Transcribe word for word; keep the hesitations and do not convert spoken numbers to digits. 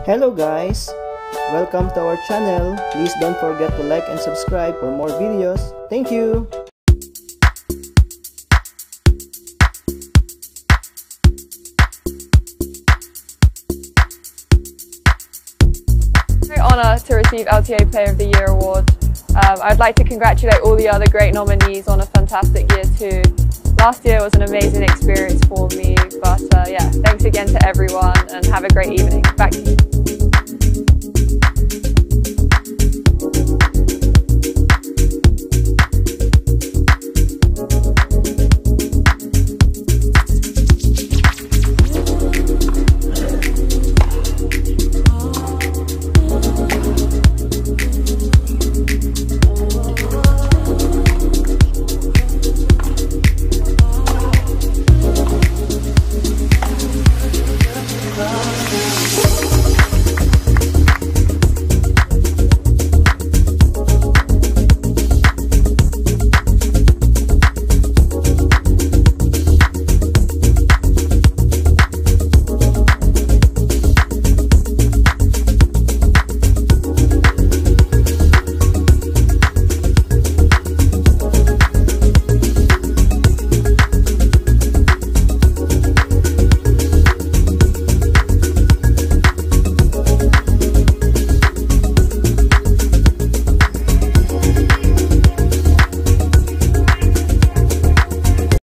Hello guys! Welcome to our channel. Please don't forget to like and subscribe for more videos. Thank you! Very honour to receive L T A Player of the Year award. Um, I'd like to congratulate all the other great nominees on a fantastic year too. Last year was an amazing experience for me, but uh, yeah, thanks again to everyone and have a great evening. Back to you.